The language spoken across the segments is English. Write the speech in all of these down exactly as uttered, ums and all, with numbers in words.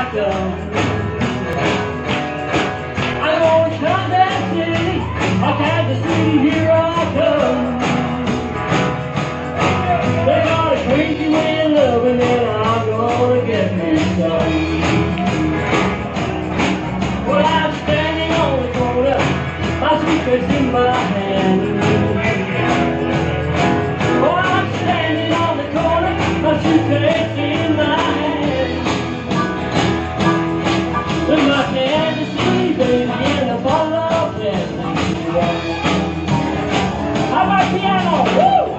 I come. I'm going to Kansas City, oh Kansas City, here I come. They got a crazy way of loving and I'm gonna get me some. Well, I'm standing on the corner, my suitcase in my hand. Oh, I'm standing on the corner, my suitcase in my hand. With my Kansas City baby and a bottle of Kansas wine. How about piano? Woo!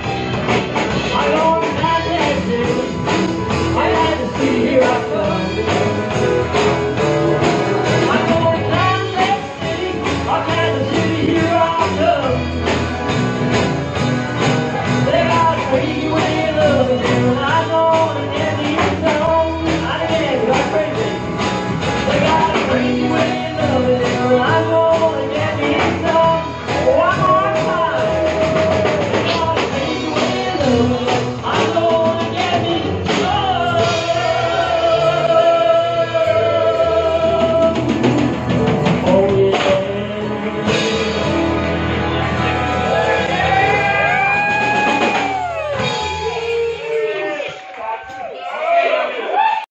Here I come.